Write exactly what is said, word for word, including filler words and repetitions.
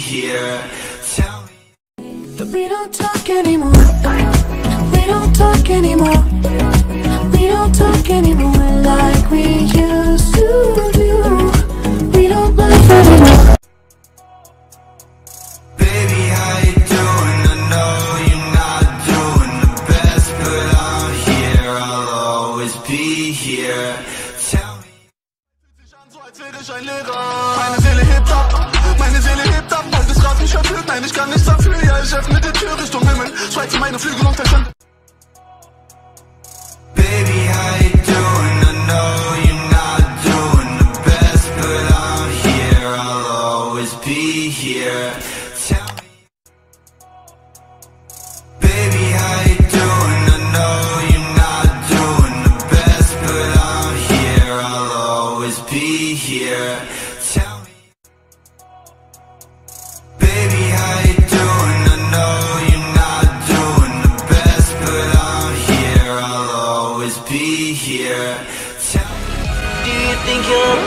here. Tell me that we don't talk anymore. We don't talk anymore. We don't talk anymore like we used to do. We don't laugh anymore. baby, how you doing? I know you're not doing the best, but I'm here. I'll always be here. Tell me. So als wäre ich ein Lehrer. Meine Seele hebt ab, meine Seele hebt ab, weil das Rad mich erfüllt. Nein, ich kann nichts dafür, ja, ich öffne die Tür Richtung Himmel. Schweize meine Flügel und verschwinde. Baby, how you doing? I know you're not doing the best, but I'm here. I'll always be here. Tell me, baby, how you doing? I know you're not doing the best, but I'm here. I'll always be here. Tell me, baby, how you doing? I know you're not doing the best, but I'm here. I'll always be here. Tell me, Do you think you're